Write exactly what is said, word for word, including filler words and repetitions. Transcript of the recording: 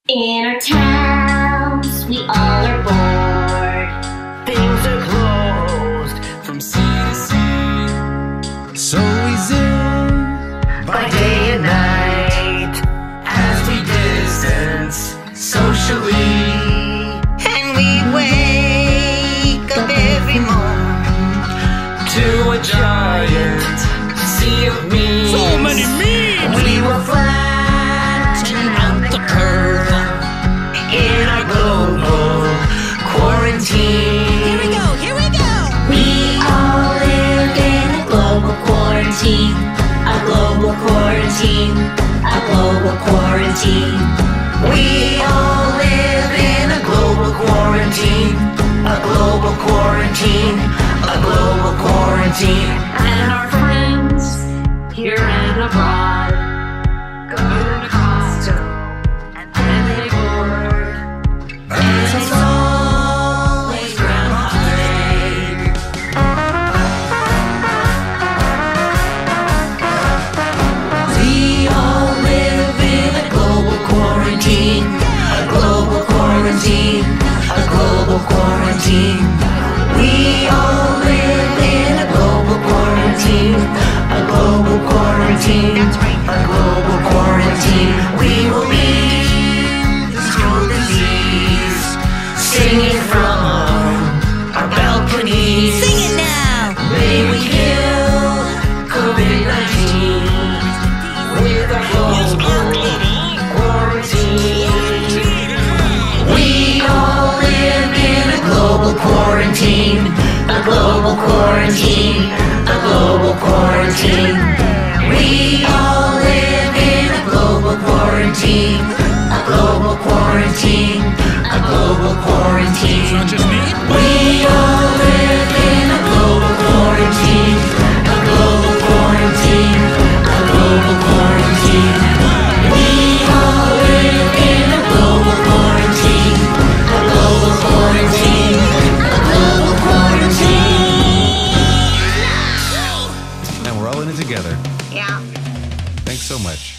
In our towns, we all are bored. Things are closed from sea to sea. So we zoom by day and night as we distance socially. And we wake up every morning to a giant sea of memes. So many memes! We will flatten out the curve in our global quarantine. Here we go, here we go! We all live in a global quarantine. A global quarantine. A global quarantine. We all live in a global quarantine. A global quarantine. A global quarantine. And our friends here and abroad go to Costco and they board. And it's always Groundhog Day. We all live in a global quarantine. A global quarantine. A global quarantine. We all live in a global quarantine. A global quarantine. That's right. A global quarantine. We will be the scroll disease, singing from our balconies. Sing it now! May we kill COVID nineteen with our global quarantine. We all live in a global quarantine. A global quarantine. A global quarantine. We all live in a global quarantine. A global quarantine. A global quarantine. Not just me. We all live in a global quarantine. A global quarantine. A global quarantine. We all live in a global quarantine. A global quarantine. A global quarantine. And we're all in it together. Yeah. Thanks so much.